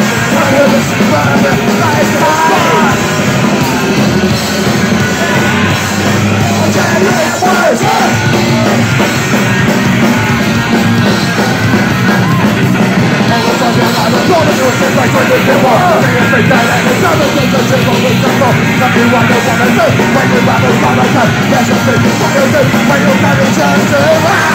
Everyone is on the same, that's a thing, what is it? When you got each other,